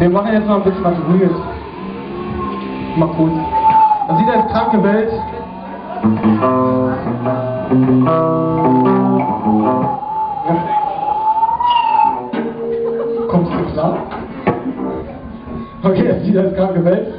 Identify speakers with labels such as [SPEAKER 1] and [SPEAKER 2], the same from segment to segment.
[SPEAKER 1] Wir machen jetzt noch ein bisschen was Ruhiges. Mal kurz. Man sieht als kranke Welt. Ja. Kommst du klar? Okay, das sieht als kranke Welt.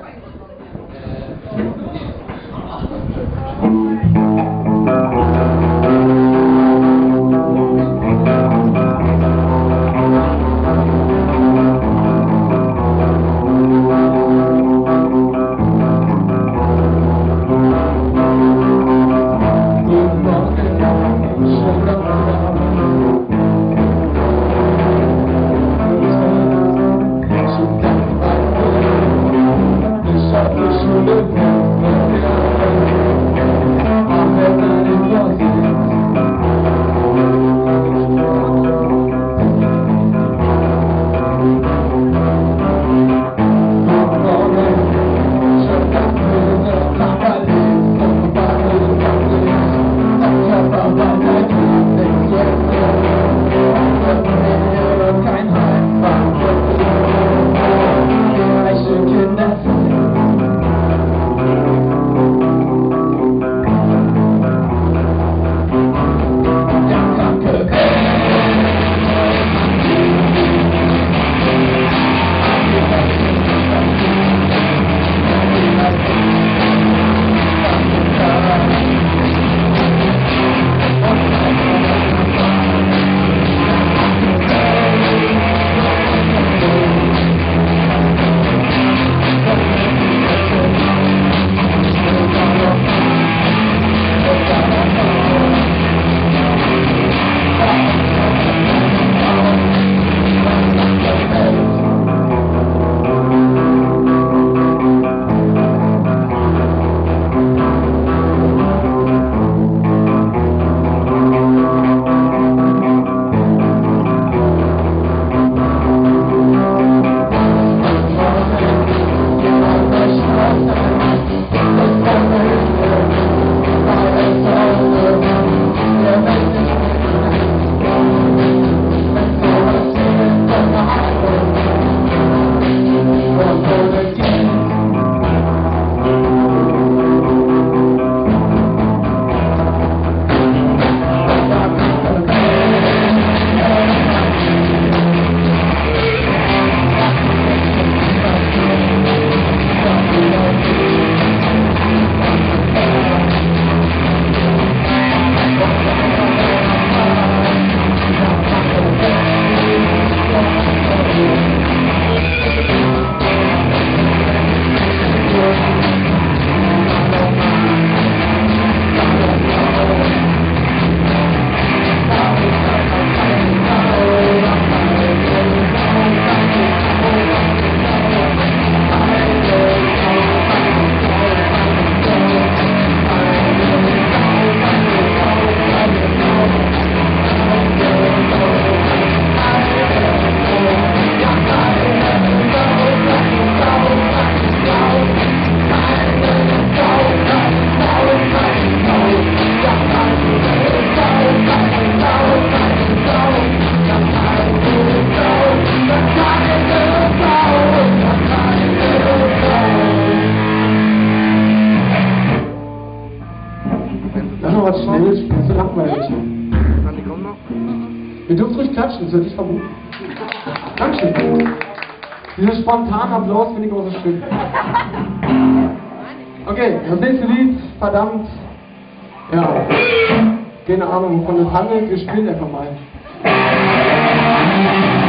[SPEAKER 1] Was schnell, das ist langweilig.
[SPEAKER 2] Die kommen noch?
[SPEAKER 1] Ihr dürft ruhig klatschen, das wird nicht verboten. Dankeschön. Dieser spontane Applaus finde ich auch so schön. Okay, das nächste Lied, verdammt, ja, keine Ahnung, wovon es handelt, wir spielen einfach mal.